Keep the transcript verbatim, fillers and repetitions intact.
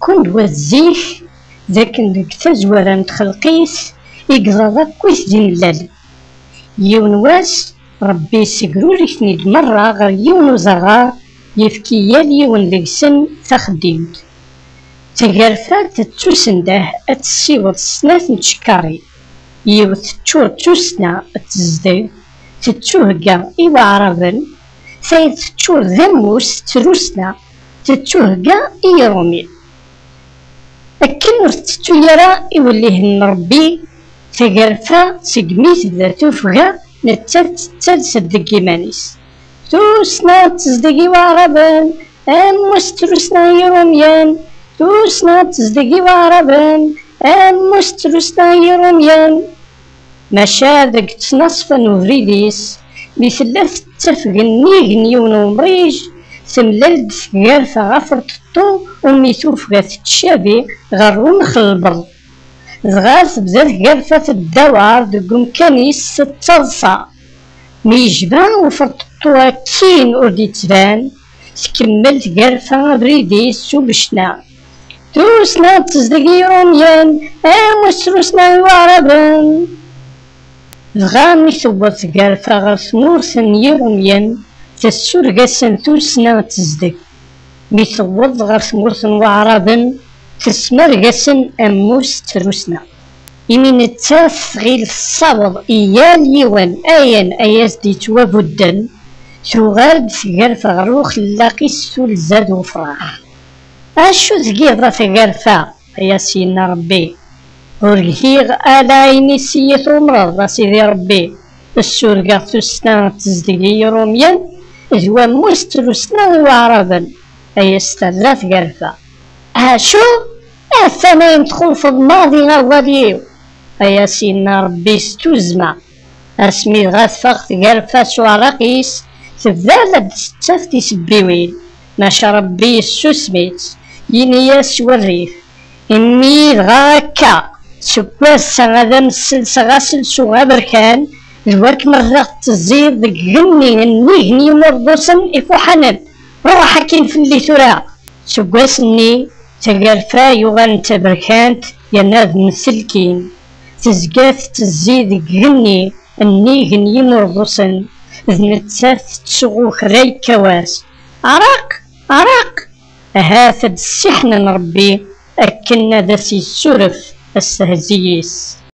كون وزيف ذاك ديك تزوارا نتخلقيس يقضى كويس دين اللال يون واس ربي سيقروري ثنيد مرة غير يون وزغار يفكي يال يون ديكسن تخديمت تقارفا تتوسنده اتسيوض سنات نتشكاري يوث تشور توسنا تزدي تتوهقا إيوا عربا ثايد تشور ذموس تروسنا تتوهقا إيرومي أكن رتتو يرى يوليهن ربي تقارفا سقميت ذاتو فغا نتات تتصدق إيمانيس توسنا تصدقي وعربا أموس تروسنا يروميان توسنا تصدقي وعربا أموس تروسنا يروميان ماشا ذاك تصنصفا وفريديس بثلاث تفق النيغ نيون ومريج ثملال دثقارفا غفر تطو وميتوف غاث تشابي غرون خلبر ذغاث بذات قارفة الدوار دقوم كانيس تتصلصا ميجبان وفرطو كين أردي تبان تكملت قارفة بريديس وبشنا توسنا تصدقي روميان أموس تروسنا وعربان دغا ثوبت قارفة غير ثمورثن يروميان تسورقاسن توسنا تصدق ميثوض غير ثمورثن وعربا تسمرقاسن أموس تروسنا يمين التاف غير الصبر إيال يوان أيان أياس دي توابدن تغال بثقارفة غروخ لاقيس ثول زاد وفراح أشو ثقيضة ثقارفة يا سيدنا ربي ورقيغ آلايني سيث ومرض سيدي ربي السورقة تسنا تزدقي روميان ذوا مستر سنا وعربا أي استرى ثقارفة أشو الثاني ندخل في الماضي غاديو أيا سيدنا ربي ستوزما اسمي غاثفة ثقارفة شوارقيس تبدا تستفتي سبيوين ماشا ربي سوسميت ينياس والريف إني غاكا سكواس غادا مسلس غاسلس وغابركان الورك مرة تزيد ذك غني النيهني مرضوسن إفوحنن روح كين في اللي ترى سكواسني تقارفا يوغان تبركانت يناد مسلكين تزقاث تزيد غني النيهني مرضوسن ذنتاث تسغو خراي كواس عراق عراق هاثد السحن ربي أكنا ذا سي السرف السهزيس.